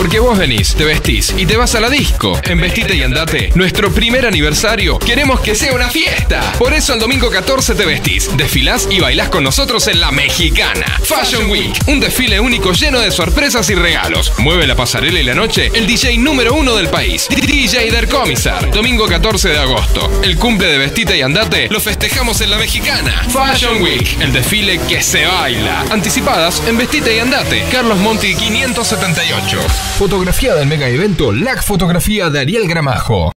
Porque vos venís, te vestís y te vas a la disco. En Vestite y Andate, nuestro primer aniversario, queremos que sea una fiesta. Por eso el domingo 14 te vestís, desfilás y bailás con nosotros en La Mexicana. Fashion Week, un desfile único lleno de sorpresas y regalos. Mueve la pasarela y la noche el DJ número 1 del país, DJ Der Comisar. Domingo 14 de agosto, el cumple de Vestite y Andate lo festejamos en La Mexicana. Fashion Week, el desfile que se baila. Anticipadas en Vestite y Andate. Carlos Monti 578. Fotografía del mega evento LAC Fotografía de Ariel Gramajo.